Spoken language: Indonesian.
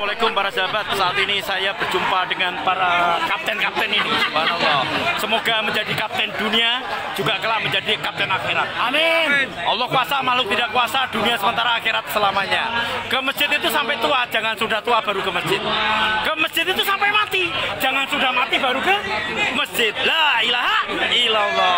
Assalamualaikum para sahabat. Saat ini saya berjumpa dengan para kapten-kapten ini. Subhanallah. Semoga menjadi kapten dunia, juga kelak menjadi kapten akhirat. Amin. Allah kuasa, makhluk tidak kuasa, dunia sementara, akhirat selamanya. Ke masjid itu sampai tua, jangan sudah tua baru ke masjid. Ke masjid itu sampai mati, jangan sudah mati baru ke masjid. La ilaha illallah.